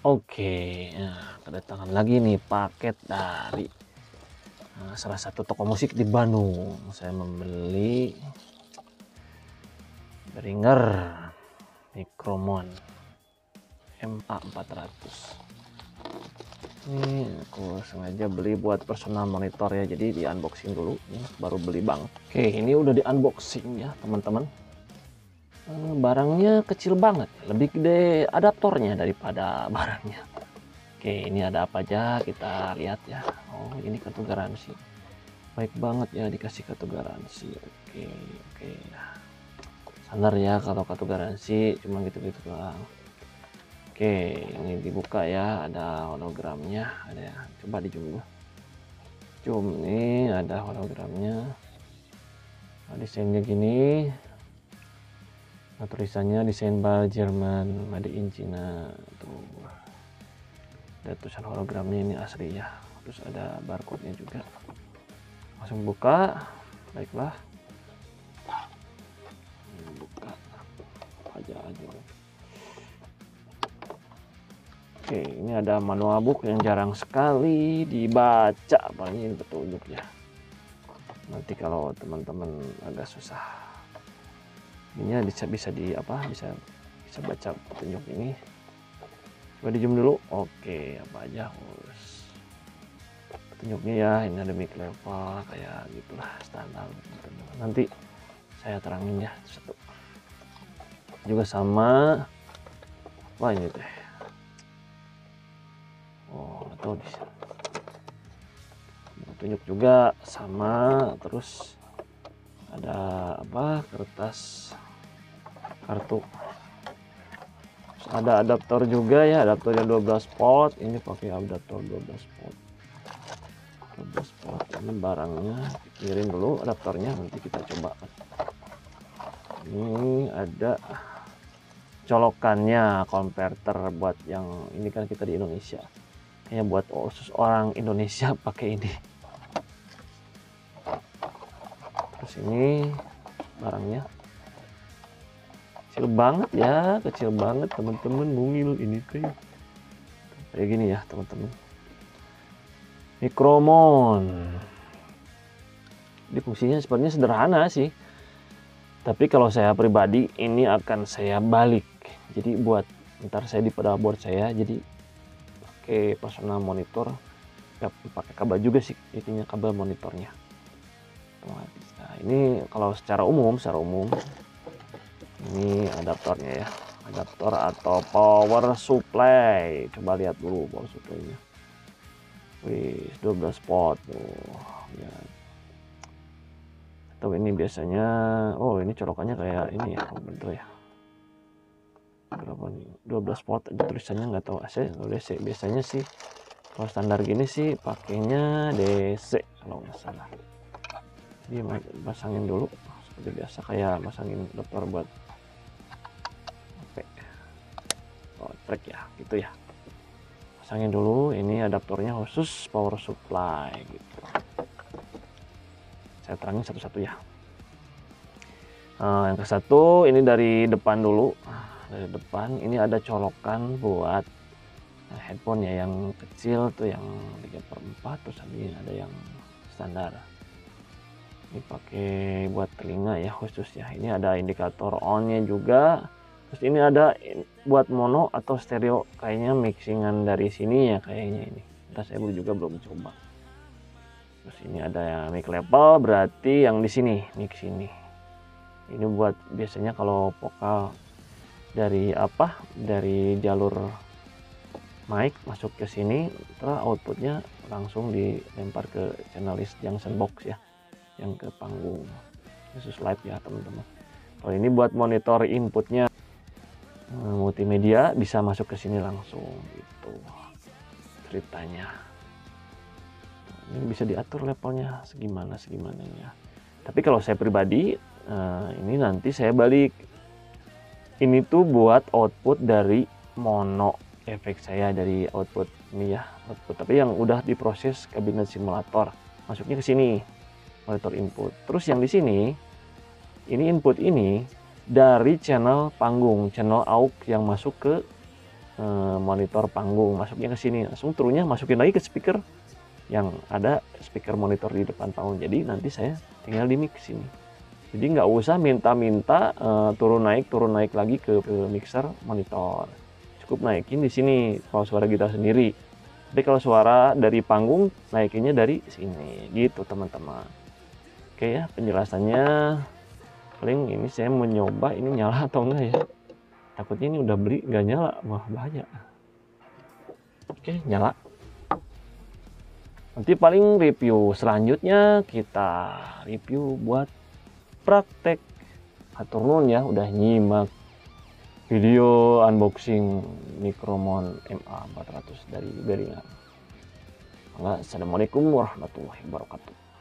Oke, nah, kedatangan lagi nih paket dari salah satu toko musik di Bandung. Saya membeli Behringer Micromon MA400. Ini aku sengaja beli buat personal monitor ya, jadi di unboxing dulu. Ini baru beli banget. Oke, ini udah di unboxing ya teman-teman. Barangnya kecil banget, lebih gede adaptornya daripada barangnya. Oke, ini ada apa aja kita lihat ya. Oh, ini kartu garansi. Baik banget ya dikasih kartu garansi. Oke, oke. Standar ya kalau kartu garansi, cuma gitu-gitu doang. Oke, ini dibuka ya, ada hologramnya, ada ya. Coba di zoom dulu. Zoom nih, ada hologramnya. Nah, desainnya gini. Nah, tulisannya desain by Jerman, made in China. Tuh. Ada tulisan hologramnya, ini asli ya. Terus ada barcode-nya juga. Langsung buka. Baiklah. Buka aja. Oke, ini ada manual book yang jarang sekali dibaca, apalagi ini petunjuk ya. Nanti kalau teman-teman agak susah, ini bisa baca petunjuk ini. Coba di zoom dulu. Oke, apa aja petunjuknya ya. Ini ada mic level kayak gitulah, standar. Nanti saya terangin ya satu. Juga sama. Wah, ini teh. Oh, atau di sini. Petunjuk juga sama, terus ada apa? Kertas kartu. Terus ada adaptor juga ya, adaptornya 12 volt. Ini pakai adaptor 12 volt. 12 volt. Ini barangnya pikirin dulu adaptornya, nanti kita coba. Ini ada colokannya, konverter buat yang ini kan kita di Indonesia. Kayaknya buat khusus orang Indonesia pakai ini. Terus ini barangnya kecil banget ya, kecil banget teman-teman, mungil ini tuh kayak gini ya teman-teman. Micromon, ini fungsinya sebenarnya sederhana sih, tapi kalau saya pribadi ini akan saya balik, jadi buat ntar saya di pedalboard saya, jadi pakai personal monitor, ya, pakai kabel juga sih, intinya kabel monitornya. Nah, ini kalau secara umum ini adaptornya ya, adaptor atau power supply. Coba lihat dulu power supply-nya. Wih, 12 volt tuh ya. Atau ini biasanya, oh ini colokannya kayak ini ya, bener ya. Berapa nih? 12 volt aja tulisannya, nggak tahu AC atau DC. Biasanya sih kalau standar gini sih pakainya DC kalau nggak salah. Jadi pasangin dulu seperti biasa kayak pasangin adaptor buat track ya, gitu ya. Pasangin dulu, ini adaptornya khusus power supply gitu. Saya terangin satu-satu ya. Yang ke satu ini dari depan dulu. Dari depan ini ada colokan buat headphone ya, yang kecil tuh yang 3/4, terus ada yang standar. Ini pakai buat telinga ya khusus ya. Ini ada indikator on-nya juga. Terus ini ada buat mono atau stereo, kayaknya mixingan dari sini ya kayaknya ini. Entah, saya juga belum coba. Terus ini ada yang mic level, berarti yang di sini, mic sini. Ini buat biasanya kalau vokal dari dari jalur mic masuk ke sini, terus outputnya langsung dilempar ke channel list junction box ya, yang ke panggung khusus live ya teman-teman. Kalau ini buat monitor inputnya multimedia, bisa masuk ke sini langsung gitu ceritanya. Ini bisa diatur levelnya segimananya. Tapi kalau saya pribadi ini nanti saya balik, ini tuh buat output dari mono efek saya, dari output ini ya, output tapi yang udah diproses kabinet simulator, masuknya ke sini monitor input. Terus yang di sini ini input ini dari channel panggung, channel aux yang masuk ke monitor panggung, masuknya ke sini, langsung turunnya masukin lagi ke speaker yang ada speaker monitor di depan panggung. Jadi nanti saya tinggal di mix ini. Jadi nggak usah minta-minta turun naik lagi ke mixer monitor. Cukup naikin di sini kalau suara kita sendiri. Tapi kalau suara dari panggung naikinnya dari sini, gitu teman-teman. Oke ya, penjelasannya paling ini saya mencoba ini nyala atau enggak ya. Takutnya ini udah beli nggak nyala, wah bahaya. Oke, nyala. Nanti paling review selanjutnya kita review buat praktek. Hatur nuhun ya udah nyimak video unboxing Micromon MA400 dari Behringer. Assalamualaikum warahmatullahi wabarakatuh.